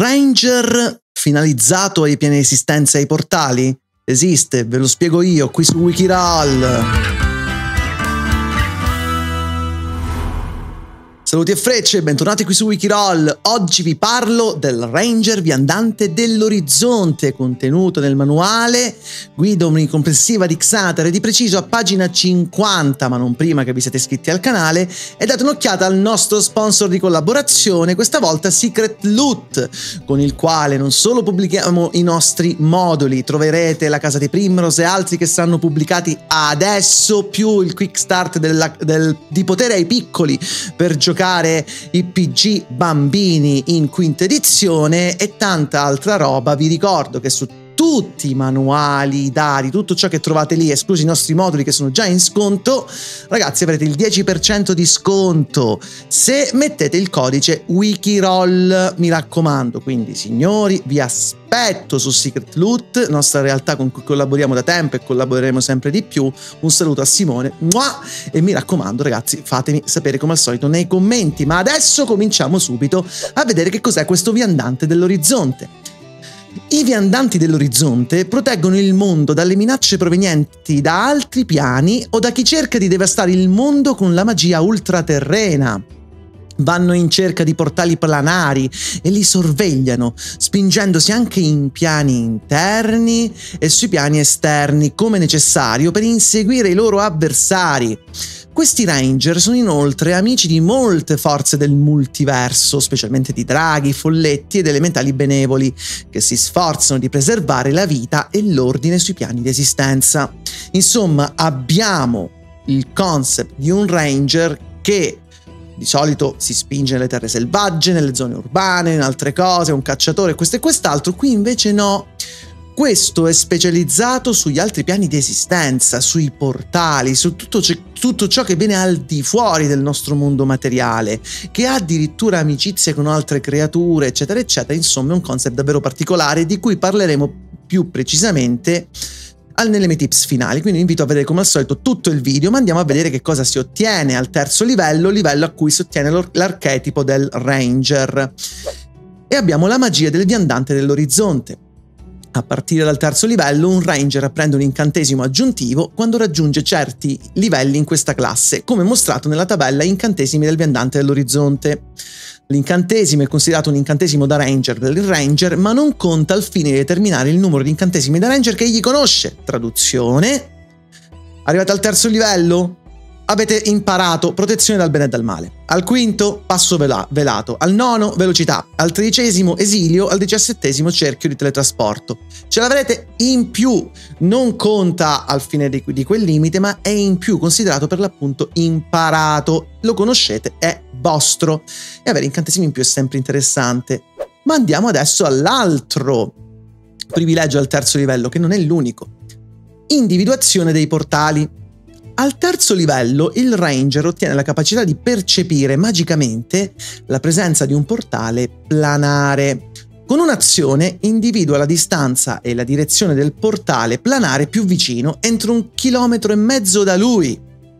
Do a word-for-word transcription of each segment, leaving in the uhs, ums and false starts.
Ranger finalizzato ai piani di esistenza e ai portali? Esiste, ve lo spiego io qui su Wikiroll. Saluti e frecce, bentornati qui su Wikiroll. Oggi vi parlo del Ranger viandante dell'orizzonte, contenuto nel manuale Guida omnicomprensiva di Xater, di preciso a pagina cinquanta, ma non prima che vi siete iscritti al canale e date un'occhiata al nostro sponsor di collaborazione, questa volta Secret Loot, con il quale non solo pubblichiamo i nostri moduli, troverete la casa di Primrose e altri che saranno pubblicati adesso, più il quick start della, del, di potere ai piccoli per giocare i P G bambini in quinta edizione e tanta altra roba. Vi ricordo che su tutti i manuali, i dadi, tutto ciò che trovate lì, esclusi i nostri moduli che sono già in sconto, ragazzi, avrete il dieci per cento di sconto se mettete il codice Wikiroll, mi raccomando. Quindi signori, vi aspetto su Secret Loot, nostra realtà con cui collaboriamo da tempo e collaboreremo sempre di più. Un saluto a Simone, Mua! E mi raccomando ragazzi, fatemi sapere come al solito nei commenti. Ma adesso cominciamo subito a vedere che cos'è questo viandante dell'orizzonte. I viandanti dell'orizzonte proteggono il mondo dalle minacce provenienti da altri piani o da chi cerca di devastare il mondo con la magia ultraterrena. Vanno in cerca di portali planari e li sorvegliano, spingendosi anche in piani interni e sui piani esterni come necessario per inseguire i loro avversari. Questi Ranger sono inoltre amici di molte forze del multiverso, specialmente di draghi, folletti ed elementali benevoli, che si sforzano di preservare la vita e l'ordine sui piani di esistenza. Insomma, abbiamo il concept di un Ranger che di solito si spinge nelle terre selvagge, nelle zone urbane, in altre cose, un cacciatore, questo e quest'altro. Qui invece no. Questo è specializzato sugli altri piani di esistenza, sui portali, su tutto, tutto ciò che viene al di fuori del nostro mondo materiale, che ha addirittura amicizie con altre creature, eccetera, eccetera. Insomma, è un concept davvero particolare di cui parleremo più precisamente nelle mie tips finali. Quindi vi invito a vedere come al solito tutto il video, ma andiamo a vedere che cosa si ottiene al terzo livello, livello a cui si ottiene l'archetipo del Ranger. E abbiamo la magia del viandante dell'orizzonte. A partire dal terzo livello, un Ranger apprende un incantesimo aggiuntivo quando raggiunge certi livelli in questa classe, come mostrato nella tabella incantesimi del viandante dell'orizzonte. L'incantesimo è considerato un incantesimo da Ranger del Ranger, ma non conta al fine di determinare il numero di incantesimi da Ranger che egli conosce. Traduzione: arrivate al terzo livello? Avete imparato protezione dal bene e dal male. Al quinto, passo vela velato. Al nono, velocità. Al tredicesimo, esilio. Al diciassettesimo, cerchio di teletrasporto. Ce l'avrete in più. Non conta al fine di, di quel limite, ma è in più, considerato per l'appunto imparato. Lo conoscete, è vostro. E avere incantesimi in più è sempre interessante. Ma andiamo adesso all'altro privilegio al terzo livello, che non è l'unico. Individuazione dei portali. Al terzo livello il Ranger ottiene la capacità di percepire magicamente la presenza di un portale planare. Con un'azione individua la distanza e la direzione del portale planare più vicino entro un chilometro e mezzo da lui.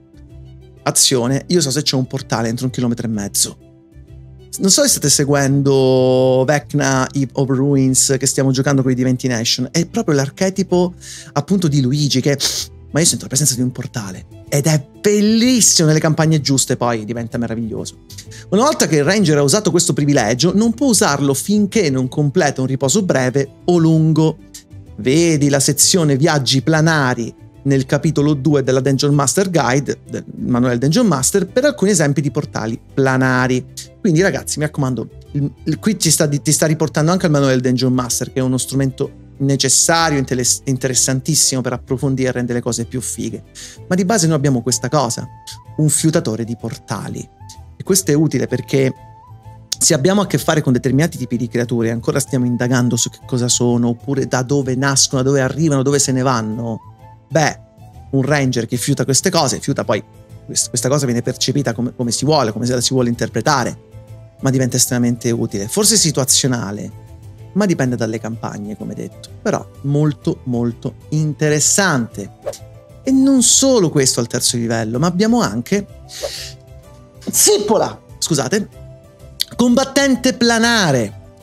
Azione: io so se c'è un portale entro un chilometro e mezzo. Non so se state seguendo Vecna Eve of Ruins, che stiamo giocando con i Divination. È proprio l'archetipo appunto di Luigi che... ma io sento la presenza di un portale ed è bellissimo. Nelle campagne giuste poi diventa meraviglioso. Una volta che il Ranger ha usato questo privilegio, non può usarlo finché non completa un riposo breve o lungo. Vedi la sezione viaggi planari nel capitolo due della Dungeon Master Guide, del manuale Dungeon Master, per alcuni esempi di portali planari. Quindi ragazzi, mi raccomando, il, il, qui ci sta, ti sta riportando anche al manuale del Dungeon Master, che è uno strumento necessario, interessantissimo per approfondire e rendere le cose più fighe. Ma di base noi abbiamo questa cosa, un fiutatore di portali. E questo è utile perché se abbiamo a che fare con determinati tipi di creature e ancora stiamo indagando su che cosa sono, oppure da dove nascono, da dove arrivano, dove se ne vanno, beh, un Ranger che fiuta queste cose, fiuta poi, questa cosa viene percepita come, come si vuole, come se la si vuole interpretare, ma diventa estremamente utile. Forse situazionale, ma dipende dalle campagne, come detto, però molto molto interessante. E non solo questo al terzo livello, ma abbiamo anche Zippola, scusate, combattente planare.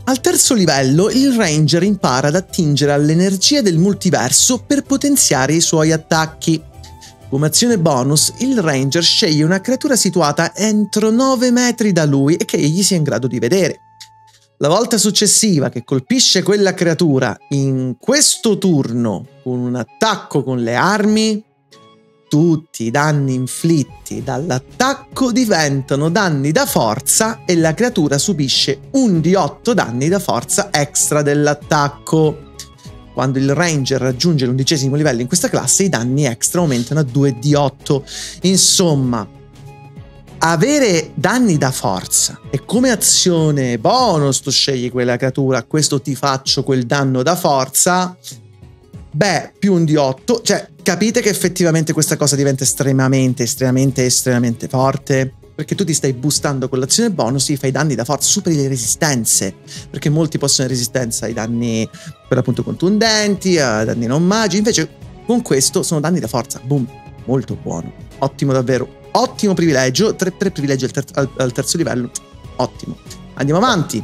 Al terzo livello il Ranger impara ad attingere all'energia del multiverso per potenziare i suoi attacchi. Come azione bonus, il Ranger sceglie una creatura situata entro nove metri da lui e che egli sia in grado di vedere. La volta successiva che colpisce quella creatura in questo turno con un attacco con le armi, tutti i danni inflitti dall'attacco diventano danni da forza e la creatura subisce un di otto danni da forza extra dell'attacco. Quando il Ranger raggiunge l'undicesimo livello in questa classe, i danni extra aumentano a due di otto. Insomma, avere danni da forza e come azione bonus tu scegli quella creatura, questo ti faccio quel danno da forza, beh, più un di otto, cioè capite che effettivamente questa cosa diventa estremamente, estremamente, estremamente forte, perché tu ti stai boostando con l'azione bonus, ti fai danni da forza, superi le resistenze, perché molti possono avere resistenza ai danni per l'appunto contundenti, a danni non magici, invece con questo sono danni da forza, boom, molto buono, ottimo davvero. Ottimo privilegio, tre, tre privilegi al, ter al, al terzo livello, ottimo. Andiamo avanti.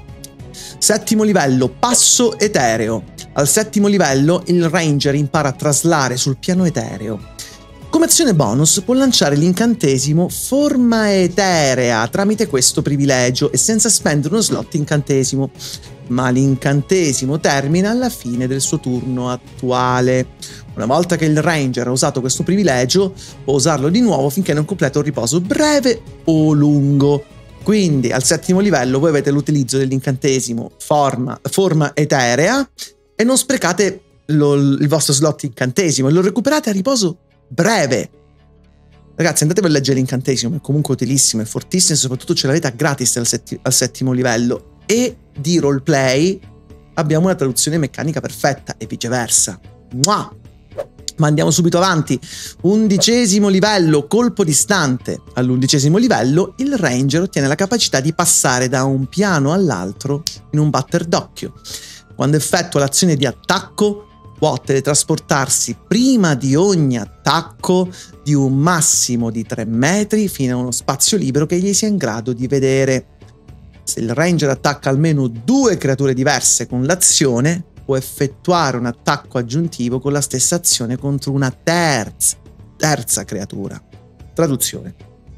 Settimo livello, passo etereo. Al settimo livello il Ranger impara a traslare sul piano etereo. Come azione bonus può lanciare l'incantesimo forma eterea tramite questo privilegio e senza spendere uno slot incantesimo, ma l'incantesimo termina alla fine del suo turno attuale. Una volta che il Ranger ha usato questo privilegio, può usarlo di nuovo finché non completa un riposo breve o lungo. Quindi al settimo livello voi avete l'utilizzo dell'incantesimo forma, forma eterea e non sprecate lo, il vostro slot incantesimo e lo recuperate a riposo breve. Ragazzi, andatevi a leggere l'incantesimo, è comunque utilissimo, è fortissimo e soprattutto ce l'avete a gratis al, setti al settimo livello. E di roleplay abbiamo una traduzione meccanica perfetta e viceversa. Mua! Ma andiamo subito avanti. Undicesimo livello, colpo distante. All'undicesimo livello il Ranger ottiene la capacità di passare da un piano all'altro in un batter d'occhio. Quando effettua l'azione di attacco può teletrasportarsi prima di ogni attacco di un massimo di tre metri fino a uno spazio libero che gli sia in grado di vedere. Se il Ranger attacca almeno due creature diverse con l'azione, può effettuare un attacco aggiuntivo con la stessa azione contro una terza, terza creatura. Traduzione.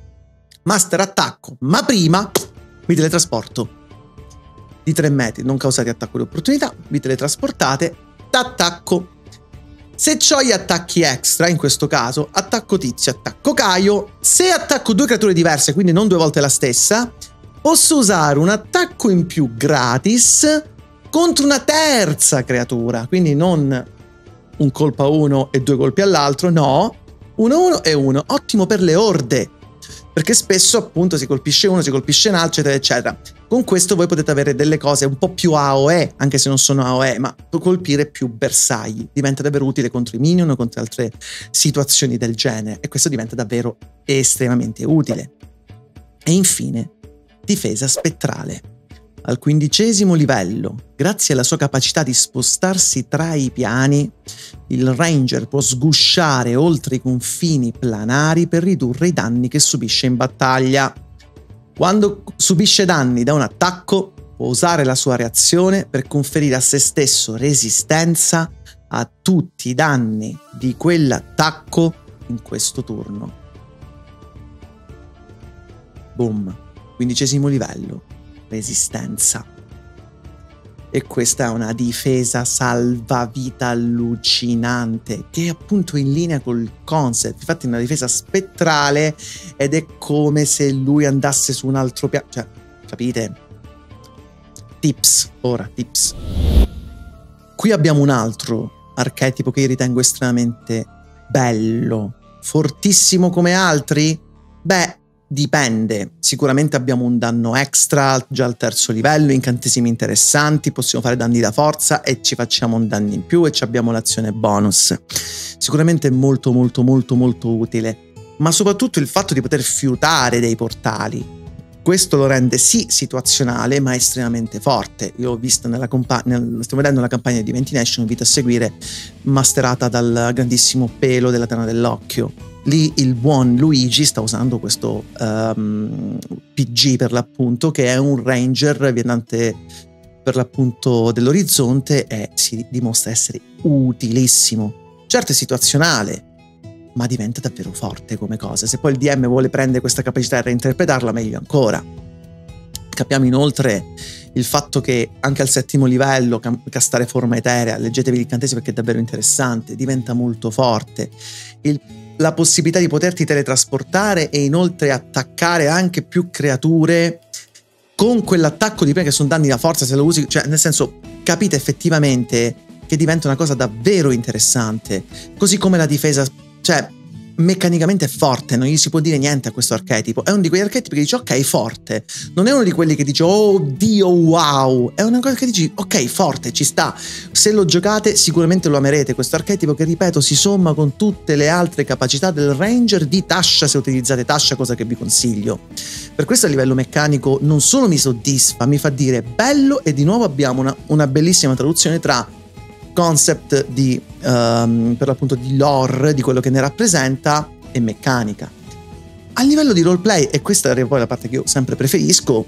Master attacco, ma prima vi teletrasporto di tre metri, non causate attacco di opportunità, vi teletrasportate, t'attacco. Se ho gli attacchi extra, in questo caso attacco Tizio, attacco Caio, se attacco due creature diverse, quindi non due volte la stessa, posso usare un attacco in più gratis contro una terza creatura, quindi non un colpo a uno e due colpi all'altro, no, uno uno e uno, ottimo per le orde, perché spesso appunto si colpisce uno, si colpisce un altro, eccetera, eccetera. Con questo voi potete avere delle cose un po' più A O E, anche se non sono A O E, ma può colpire più bersagli, diventa davvero utile contro i minion o contro altre situazioni del genere, e questo diventa davvero estremamente utile. E infine, difesa spettrale. Al quindicesimo livello, grazie alla sua capacità di spostarsi tra i piani, il Ranger può sgusciare oltre i confini planari per ridurre i danni che subisce in battaglia. Quando subisce danni da un attacco, può usare la sua reazione per conferire a se stesso resistenza a tutti i danni di quell'attacco in questo turno. Boom, quindicesimo livello. Resistenza. E questa è una difesa salvavita allucinante che è appunto in linea col concept. Infatti è una difesa spettrale ed è come se lui andasse su un altro piano, cioè, capite? Tips, ora tips. Qui abbiamo un altro archetipo che io ritengo estremamente bello, fortissimo come altri? Beh, dipende, sicuramente abbiamo un danno extra già al terzo livello, incantesimi interessanti, possiamo fare danni da forza e ci facciamo un danno in più e ci abbiamo l'azione bonus. Sicuramente è molto molto molto molto utile, ma soprattutto il fatto di poter fiutare dei portali. Questo lo rende sì situazionale, ma estremamente forte. Io ho visto nella campagna, stiamo vedendo la campagna di Venti Nation, Vita a seguire, masterata dal grandissimo pelo della Tana dell'Occhio. Lì il buon Luigi sta usando questo um, P G per l'appunto, che è un Ranger viandante per l'appunto dell'orizzonte e si dimostra essere utilissimo. Certo è situazionale, ma diventa davvero forte come cosa. Se poi il D M vuole prendere questa capacità e reinterpretarla, meglio ancora. Capiamo inoltre il fatto che anche al settimo livello castare forma eterea, leggetevi l'incantesimo perché è davvero interessante, diventa molto forte. Il, la possibilità di poterti teletrasportare e inoltre attaccare anche più creature con quell'attacco di prima che sono danni da forza, se lo usi, cioè nel senso capite effettivamente che diventa una cosa davvero interessante, così come la difesa, cioè meccanicamente è forte, non gli si può dire niente a questo archetipo, è uno di quegli archetipi che dici ok forte, non è uno di quelli che dici oh dio wow, è una cosa che dici ok forte, ci sta, se lo giocate sicuramente lo amerete questo archetipo che ripeto si somma con tutte le altre capacità del ranger di Tasha se utilizzate Tasha, cosa che vi consiglio. Per questo a livello meccanico non solo mi soddisfa, mi fa dire bello e di nuovo abbiamo una, una bellissima traduzione tra concept di um, per l'appunto di lore, di quello che ne rappresenta e meccanica. A livello di roleplay, e questa è poi la parte che io sempre preferisco,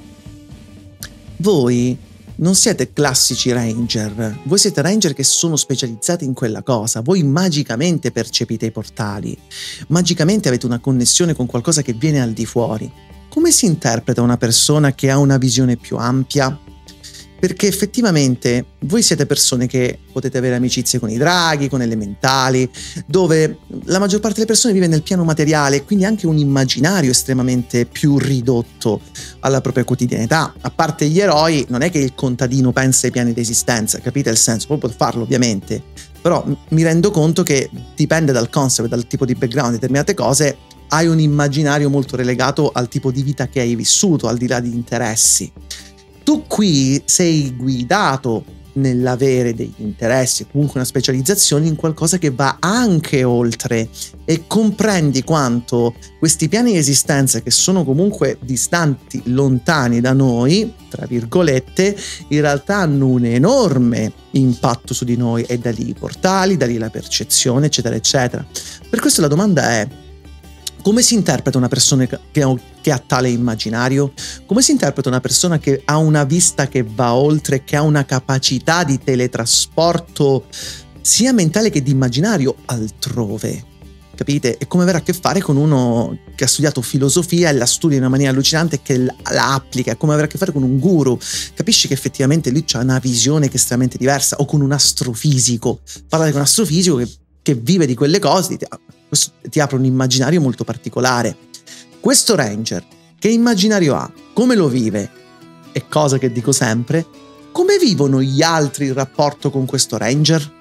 voi non siete classici ranger, voi siete ranger che sono specializzati in quella cosa, voi magicamente percepite i portali, magicamente avete una connessione con qualcosa che viene al di fuori. Come si interpreta una persona che ha una visione più ampia? Perché effettivamente voi siete persone che potete avere amicizie con i draghi, con elementali, dove la maggior parte delle persone vive nel piano materiale, quindi anche un immaginario estremamente più ridotto alla propria quotidianità. A parte gli eroi, non è che il contadino pensa ai piani di esistenza, capite il senso? Poi può farlo ovviamente, però mi rendo conto che dipende dal concept, dal tipo di background, determinate cose, hai un immaginario molto relegato al tipo di vita che hai vissuto, al di là di interessi. Tu qui sei guidato nell'avere degli interessi, comunque una specializzazione in qualcosa che va anche oltre e comprendi quanto questi piani di esistenza che sono comunque distanti, lontani da noi, tra virgolette, in realtà hanno un enorme impatto su di noi e da lì i portali, da lì la percezione, eccetera, eccetera. Per questo la domanda è: come si interpreta una persona che ha, che ha tale immaginario? Come si interpreta una persona che ha una vista che va oltre, che ha una capacità di teletrasporto sia mentale che di immaginario altrove? Capite? E come avere a che fare con uno che ha studiato filosofia e la studia in una maniera allucinante e che la, la applica, è come avere a che fare con un guru. Capisci che effettivamente lui c'ha una visione che è estremamente diversa, o con un astrofisico. Parlare con un astrofisico che, che vive di quelle cose, ti, questo ti apre un immaginario molto particolare. Questo ranger, che immaginario ha? Come lo vive? E cosa che dico sempre, come vivono gli altri il rapporto con questo ranger?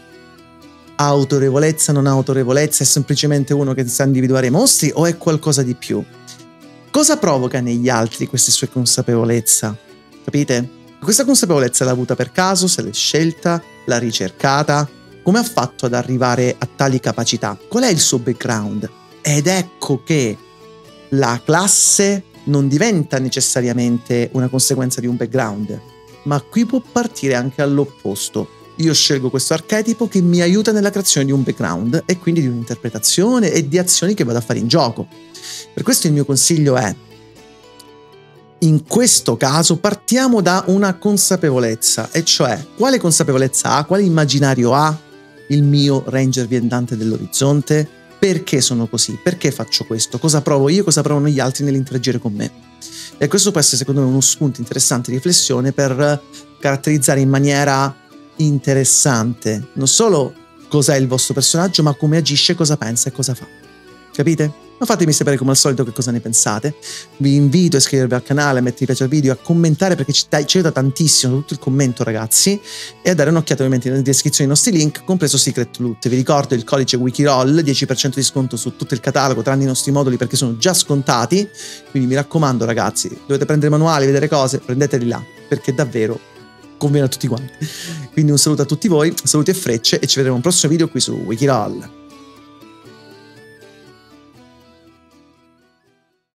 Autorevolezza, non autorevolezza, è semplicemente uno che sa individuare i mostri o è qualcosa di più? Cosa provoca negli altri questa sua consapevolezza? Capite? Questa consapevolezza l'ha avuta per caso, se l'è scelta, l'ha ricercata? Come ha fatto ad arrivare a tali capacità? Qual è il suo background? Ed ecco che la classe non diventa necessariamente una conseguenza di un background, ma qui può partire anche all'opposto. Io scelgo questo archetipo che mi aiuta nella creazione di un background e quindi di un'interpretazione e di azioni che vado a fare in gioco. Per questo il mio consiglio è: in questo caso partiamo da una consapevolezza, e cioè quale consapevolezza ha, quale immaginario ha il mio ranger viandante dell'orizzonte? Perché sono così? Perché faccio questo? Cosa provo io? Cosa provano gli altri nell'interagire con me? E questo può essere secondo me uno spunto interessante di riflessione per caratterizzare in maniera interessante non solo cos'è il vostro personaggio, ma come agisce, cosa pensa e cosa fa. Capite? Ma fatemi sapere come al solito che cosa ne pensate. Vi invito a iscrivervi al canale, a mettere mi piace al video, a commentare perché ci, ci aiuta tantissimo tutto il commento, ragazzi, e a dare un'occhiata ovviamente nella descrizione ai nostri link, compreso Secret Loot. Vi ricordo il codice Wikiroll, dieci per cento di sconto su tutto il catalogo tranne i nostri moduli perché sono già scontati, quindi mi raccomando ragazzi, dovete prendere manuali, vedere cose, prendeteli là perché davvero conviene a tutti quanti. Quindi un saluto a tutti voi, saluti e frecce, e ci vedremo in un prossimo video qui su Wikiroll.